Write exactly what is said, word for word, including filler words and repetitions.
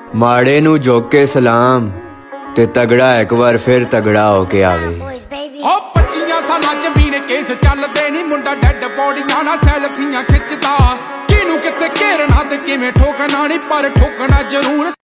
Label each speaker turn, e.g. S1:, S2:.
S1: ਮਾੜੇ ਨੂੰ ਝੁਕ ਕੇ ਸਲਾਮ ਤੇ ਤਗੜਾ ਇੱਕ ਵਾਰ ਫਿਰ ਤਗੜਾ ਹੋ ਕੇ ਆਵੇ।
S2: ਓ ਪੱਚੀਆਂ ਸਾਲਾਂ ਚ ਵੀਣੇ ਕੇਸ ਚੱਲਦੇ ਨੀ, ਮੁੰਡਾ ਡੈਡ ਬੋਡੀਆਂ ਨਾਲ ਸੈਲਫੀਆਂ ਖਿੱਚਦਾ। ਕਿਹਨੂੰ ਕਿੱਥੇ ਘੇਰਨਾ ਤੇ ਕਿਵੇਂ ਠੋਕਣਾ ਨੀ, ਪਰ ਠੋਕਣਾ ਜ਼ਰੂਰ